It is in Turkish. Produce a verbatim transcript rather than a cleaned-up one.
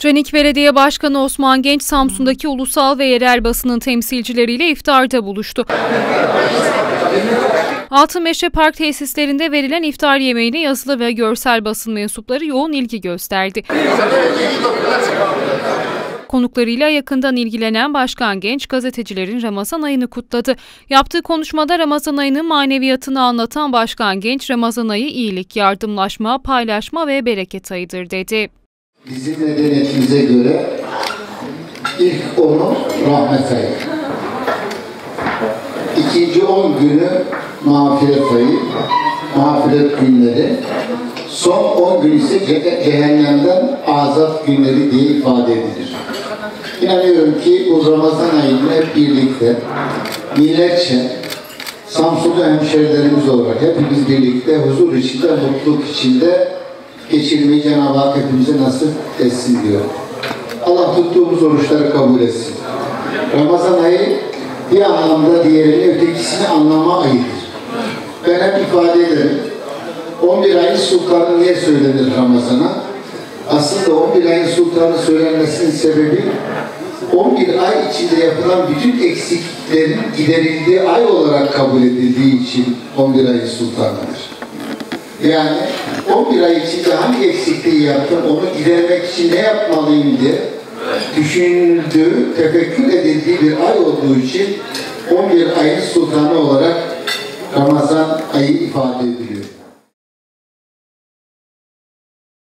Canik Belediye Başkanı Osman Genç, Samsun'daki ulusal ve yerel basının temsilcileriyle iftarda buluştu. Altınmeşe Park tesislerinde verilen iftar yemeğine yazılı ve görsel basın mensupları yoğun ilgi gösterdi. Konuklarıyla yakından ilgilenen Başkan Genç, gazetecilerin Ramazan ayını kutladı. Yaptığı konuşmada Ramazan ayının maneviyatını anlatan Başkan Genç, Ramazan ayı iyilik, yardımlaşma, paylaşma ve bereket ayıdır dedi. Bizim medeniyetimize göre ilk onu rahmet ayı. İkinci on günü mağfiret ayı, mağfiret günleri. Son on gün ise cehennemden azat günleri diye ifade edilir. İnanıyorum ki bu Ramazan ayını hep birlikte, milletçe, Samsunlu hemşerilerimiz olarak hepimiz birlikte huzur içinde, mutluluk içinde geçirmeyi Cenab-ı Hak hepimize nasip etsin diyor. Allah tuttuğumuz oruçları kabul etsin. Ramazan ayı bir anlamda diğerini, ötekisini anlama ayıdır. Ben hep ifade ederim. on bir ayın sultanı niye söylenir Ramazan'a? Aslında on bir ayın sultanı söylenmesinin sebebi on bir ay içinde yapılan bütün eksikliklerin giderildiği ay olarak kabul edildiği için on bir ayın sultanıdır. Yani on bir ay içinde hangi eksikliği yaptım, onu gidermek için ne yapmalıyım diye düşünüldüğü, tefekkür edildiği bir ay olduğu için on bir ayın sultanı olarak Ramazan ayı ifade ediliyor.